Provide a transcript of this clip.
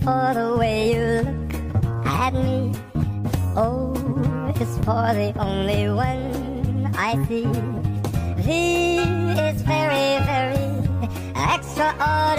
for the way you look at me. O is for the only one I see. V is very, very extraordinary.